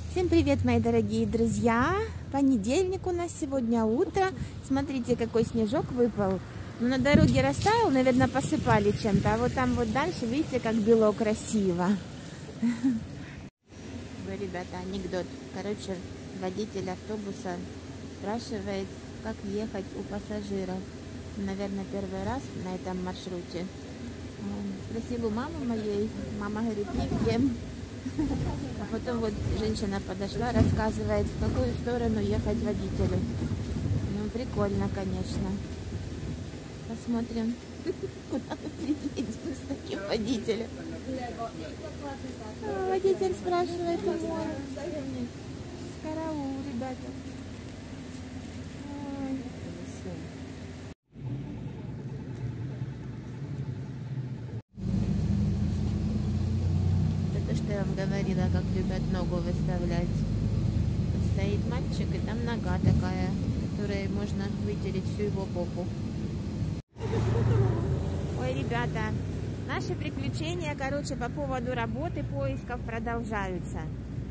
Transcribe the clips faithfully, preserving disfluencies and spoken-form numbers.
Всем привет, мои дорогие друзья! Понедельник у нас сегодня утро. Смотрите, какой снежок выпал. Ну, на дороге растаял, наверное, посыпали чем-то. А вот там вот дальше, видите, как бело красиво. Ребята, анекдот. Короче, водитель автобуса спрашивает, как ехать у пассажиров. Наверное, первый раз на этом маршруте. Спросил у мамы моей. Мама говорит, нигде. А потом вот женщина подошла, рассказывает, в какую сторону ехать водителю. Ну, прикольно, конечно. Посмотрим, куда мы приедем с таким водителем. А, водитель спрашивает у моря. Караул, ребята. Ой. Это что я вам говорила, как любят ногу выставлять. Вот стоит мальчик, и там нога такая, которой можно вытереть всю его попу. Ой, ребята, наши приключения, короче, по поводу работы, поисков продолжаются.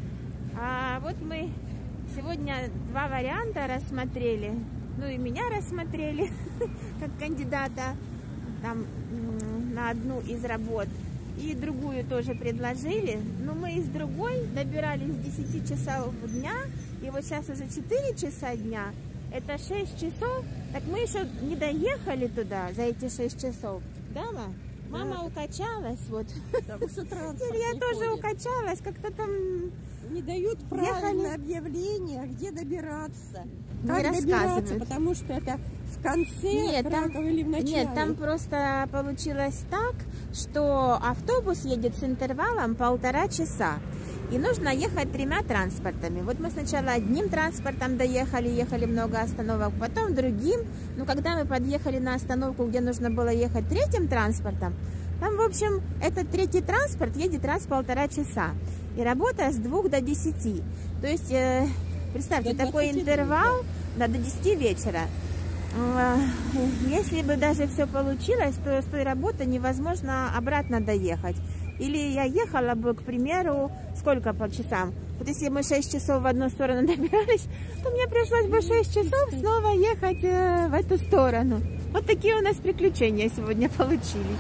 А вот мы сегодня два варианта рассмотрели. Ну и меня рассмотрели как кандидата там, на одну из работ. И другую тоже предложили. Но мы из другой добирались с десяти часов дня. И вот сейчас уже четыре часа дня. Это шесть часов. Так мы еще не доехали туда за эти шесть часов. Да, мама? Мама да. Укачалась. Вот. Потому что транспорт я не тоже ходит. Укачалась. Как-то там... Не дают правильное объявление, где добираться. Не как рассказывают. добираться, потому что это в конце нет, там, или в начале. Нет, там просто получилось так, что автобус едет с интервалом полтора часа. И нужно ехать тремя транспортами. Вот мы сначала одним транспортом доехали, ехали много остановок, потом другим. Но когда мы подъехали на остановку, где нужно было ехать третьим транспортом, там, в общем, этот третий транспорт едет раз в полтора часа. И работа с двух до десяти. То есть, э, представьте, такой интервал да, до десяти вечера. Э, если бы даже все получилось, то с той работы невозможно обратно доехать. Или я ехала бы, к примеру, сколько по часам? Вот если мы шесть часов в одну сторону добирались, то мне пришлось бы шесть часов снова ехать э, в эту сторону. Вот такие у нас приключения сегодня получились.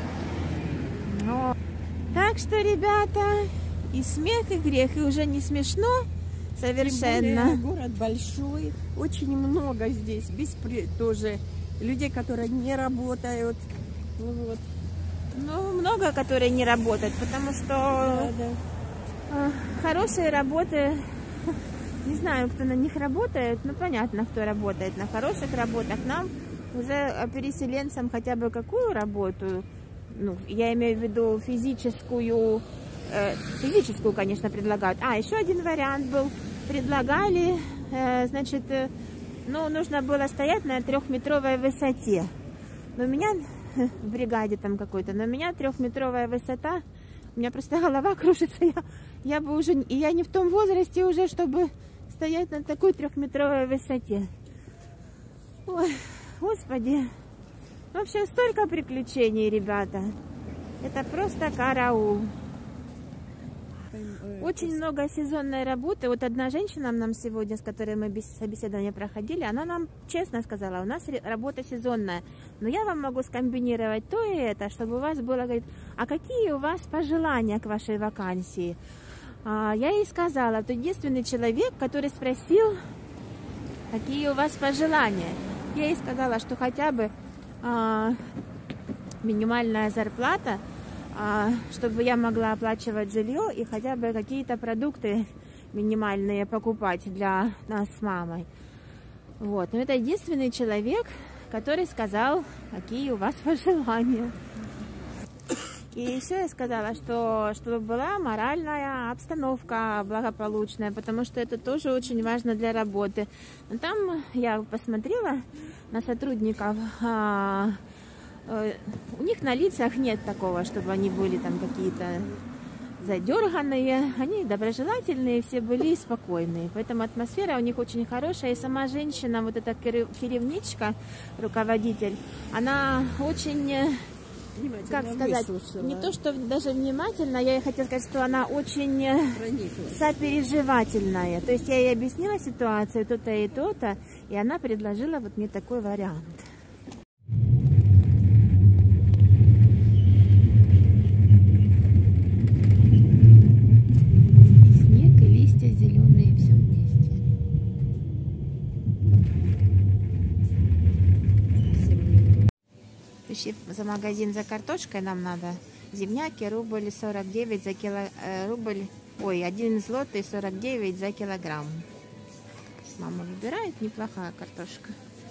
Но... Так что, ребята, и смех, и грех, и уже не смешно совершенно. Тем более, город большой, очень много здесь, беспри... тоже людей, которые не работают. Ну, вот. Ну, много, которые не работают, потому что да, да. Э, хорошие работы, не знаю, кто на них работает, ну, понятно, кто работает на хороших работах. Нам уже переселенцам хотя бы какую работу, ну, я имею в виду физическую, э, физическую, конечно, предлагают. А, еще один вариант был, предлагали, э, значит, э, ну, нужно было стоять на трехметровой высоте. Но у меня в бригаде там какой-то, но у меня трехметровая высота, у меня просто голова кружится, я, я бы уже, и я не в том возрасте уже, чтобы стоять на такой трехметровой высоте. Ой, господи. В общем, столько приключений, ребята. Это просто караул. Очень много сезонной работы. Вот одна женщина нам сегодня, с которой мы собеседование проходили, она нам честно сказала, у нас работа сезонная, но я вам могу скомбинировать то и это, чтобы у вас было, говорит, а какие у вас пожелания к вашей вакансии? А, я ей сказала, ты единственный человек, который спросил, какие у вас пожелания. Я ей сказала, что хотя бы а, минимальная зарплата, чтобы я могла оплачивать жилье и хотя бы какие-то продукты минимальные покупать для нас с мамой. Вот. Но это единственный человек, который сказал, какие у вас пожелания. И еще я сказала, что чтобы была моральная обстановка благополучная, потому что это тоже очень важно для работы. Но там я посмотрела на сотрудников, у них на лицах нет такого, чтобы они были там какие-то задерганные. Они доброжелательные, все были спокойные. Поэтому атмосфера у них очень хорошая. И сама женщина, вот эта керевничка, руководитель, она очень как сказать, выслушала. не то, что даже внимательно, я ей хотела сказать, что она очень Прониклась. сопереживательная. То есть я ей объяснила ситуацию, то-то и то-то, и она предложила вот мне такой вариант. Снег и листья зеленые, все вместе. Еще за магазин за картошкой нам надо. Земняки рубль сорок девять за кило, э, рубль, ой, один злотый сорок девять за килограмм. Мама выбирает, неплохая картошка.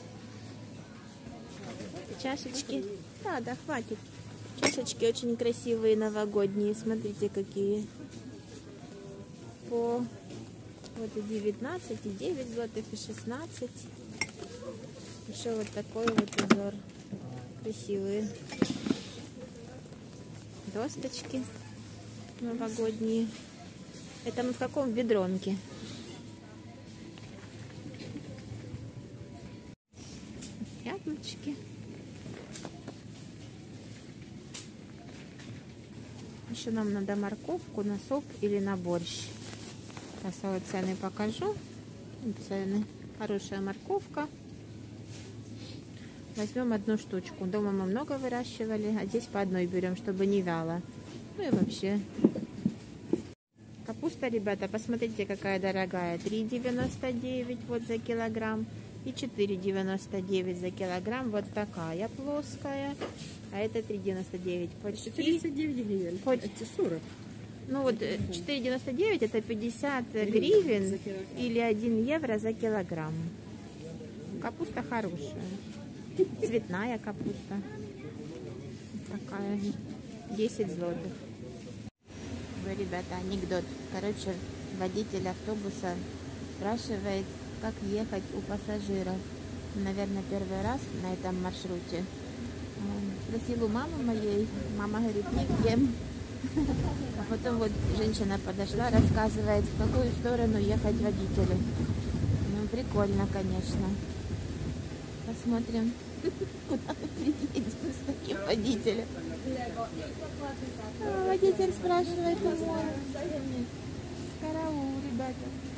Чашечки, да, да, хватит. Чашечки очень красивые, новогодние, смотрите какие. По вот и девятнадцать, и девять злотых, и шестнадцать. Еще вот такой вот узор. Красивые досточки новогодние. Это мы в каком ведронке? Яблочки. Еще нам надо морковку на суп или на борщ. Сейчас я вот цены покажу. Цены. Хорошая морковка. Возьмем одну штучку. Дома мы много выращивали, а здесь по одной берем, чтобы не вяло. Ну и вообще. Капуста, ребята, посмотрите, какая дорогая. три девяносто девять вот за килограмм. И четыре девяносто девять за килограмм. Вот такая плоская. А это три девяносто девять. Почти тридцать девять гривен. Почти сорок. Ну вот четыре девяносто девять это пятьдесят гривен или один евро за килограмм. Капуста хорошая. Цветная капуста. Такая. десять злотых. Вы, ребята, анекдот. Короче, водитель автобуса спрашивает, как ехать у пассажиров. Наверное, первый раз на этом маршруте. Спросил у мамы моей. Мама говорит, нигде. А потом вот женщина подошла, рассказывает, в какую сторону ехать водителю. Ну, прикольно, конечно. Посмотрим, куда мы приедем с таким водителем. А, водитель спрашивает, караул, ребята.